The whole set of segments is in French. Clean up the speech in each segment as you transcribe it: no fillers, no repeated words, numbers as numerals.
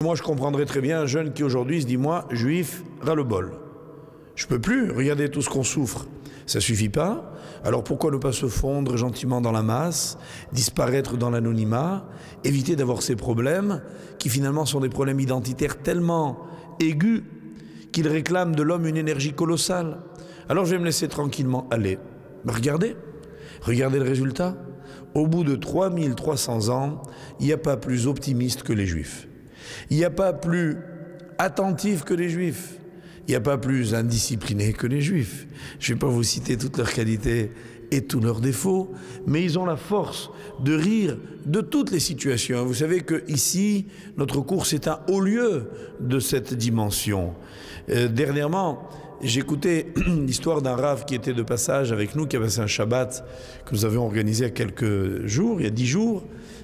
Moi, je comprendrais très bien un jeune qui aujourd'hui se dit, moi, juif, ras-le-bol. Je peux plus, regardez tout ce qu'on souffre. Ça suffit pas. Alors pourquoi ne pas se fondre gentiment dans la masse, disparaître dans l'anonymat, éviter d'avoir ces problèmes qui finalement sont des problèmes identitaires tellement aigus qu'ils réclament de l'homme une énergie colossale. Alors je vais me laisser tranquillement aller. Regardez le résultat. Au bout de 3300 ans, il n'y a pas plus optimiste que les Juifs. Il n'y a pas plus attentif que les Juifs. Il n'y a pas plus indiscipliné que les Juifs. Je ne vais pas vous citer toutes leurs qualités et tous leurs défauts, mais ils ont la force de rire de toutes les situations. Vous savez qu'ici, notre cours, c'est un haut lieu de cette dimension. Dernièrement, j'écoutais l'histoire d'un rave qui était de passage avec nous, qui a passé un Shabbat que nous avions organisé il y a quelques jours, il y a 10 jours.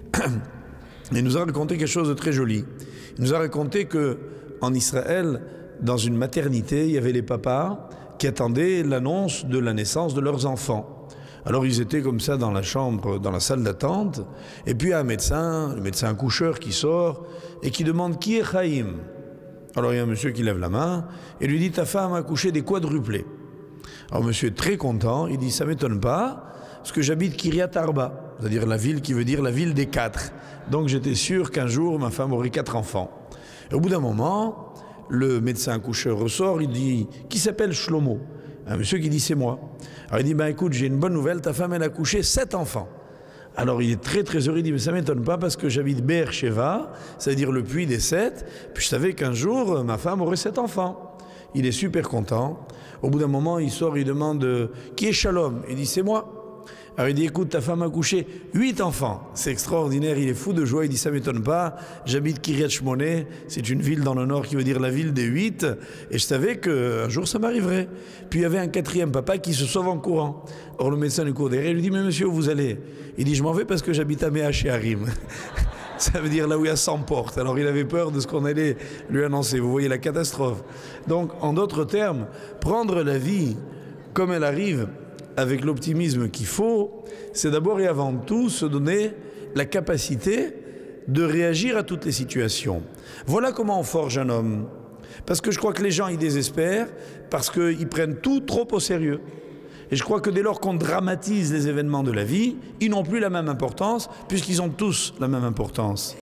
Et il nous a raconté quelque chose de très joli. Il nous a raconté qu'en Israël, dans une maternité, il y avait les papas qui attendaient l'annonce de la naissance de leurs enfants. Alors ils étaient comme ça dans la chambre, dans la salle d'attente, et puis il y a un médecin, le médecin accoucheur qui sort et qui demande qui est Chaim. Alors il y a un monsieur qui lève la main et lui dit ta femme a accouché des quadruplés. Alors monsieur est très content, il dit ça m'étonne pas, parce que j'habite Kiryat Arba, c'est-à-dire la ville qui veut dire la ville des 4. Donc j'étais sûr qu'un jour ma femme aurait 4 enfants. Et au bout d'un moment, le médecin accoucheur ressort, il dit « Qui s'appelle Shlomo ?» Un monsieur qui dit « C'est moi ». Alors il dit « Écoute, j'ai une bonne nouvelle, ta femme elle a accouché 7 enfants ». Alors il est très très heureux, il dit « Mais ça ne m'étonne pas parce que j'habite Be'er Sheva, c'est-à-dire le puits des 7, puis je savais qu'un jour ma femme aurait 7 enfants ». Il est super content. Au bout d'un moment, il sort, il demande « Qui est Shalom ?» Il dit « C'est moi ». Alors il dit, écoute, ta femme a accouché 8 enfants. C'est extraordinaire, il est fou de joie, il dit, ça m'étonne pas, j'habite Kiryat Shmone, c'est une ville dans le nord qui veut dire la ville des 8, et je savais qu'un jour ça m'arriverait. Puis il y avait un 4e papa qui se sauve en courant. Or le médecin du cours derrière lui dit, mais monsieur, où vous allez? Il dit, je m'en vais parce que j'habite à Mea Shearim. Ça veut dire là où il y a 100 portes. Alors il avait peur de ce qu'on allait lui annoncer. Vous voyez la catastrophe. Donc en d'autres termes, prendre la vie comme elle arrive, avec l'optimisme qu'il faut, c'est d'abord et avant tout se donner la capacité de réagir à toutes les situations. Voilà comment on forge un homme. Parce que je crois que les gens, ils désespèrent parce qu'ils prennent tout trop au sérieux. Et je crois que dès lors qu'on dramatise les événements de la vie, ils n'ont plus la même importance puisqu'ils ont tous la même importance.